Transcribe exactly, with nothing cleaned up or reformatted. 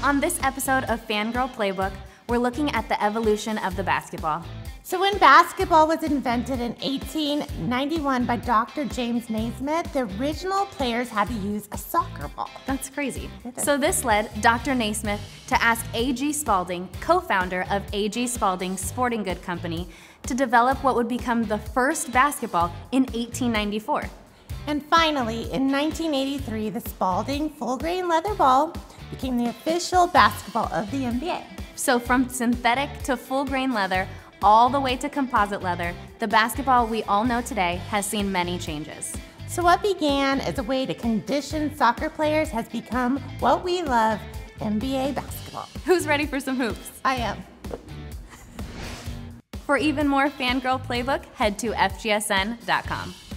On this episode of Fangirl Playbook, we're looking at the evolution of the basketball. So when basketball was invented in eighteen ninety-one by Doctor James Naismith, the original players had to use a soccer ball. That's crazy. So this led Doctor Naismith to ask A G Spalding, co-founder of A G Spalding Sporting Good Company, to develop what would become the first basketball in eighteen ninety-four. And finally, in nineteen eighty-three, the Spalding full-grain leather ball became the official basketball of the N B A. So from synthetic to full-grain leather, all the way to composite leather, the basketball we all know today has seen many changes. So what began as a way to condition soccer players has become what we love, N B A basketball. Who's ready for some hoops? I am. For even more Fangirl Playbook, head to F G S N dot com.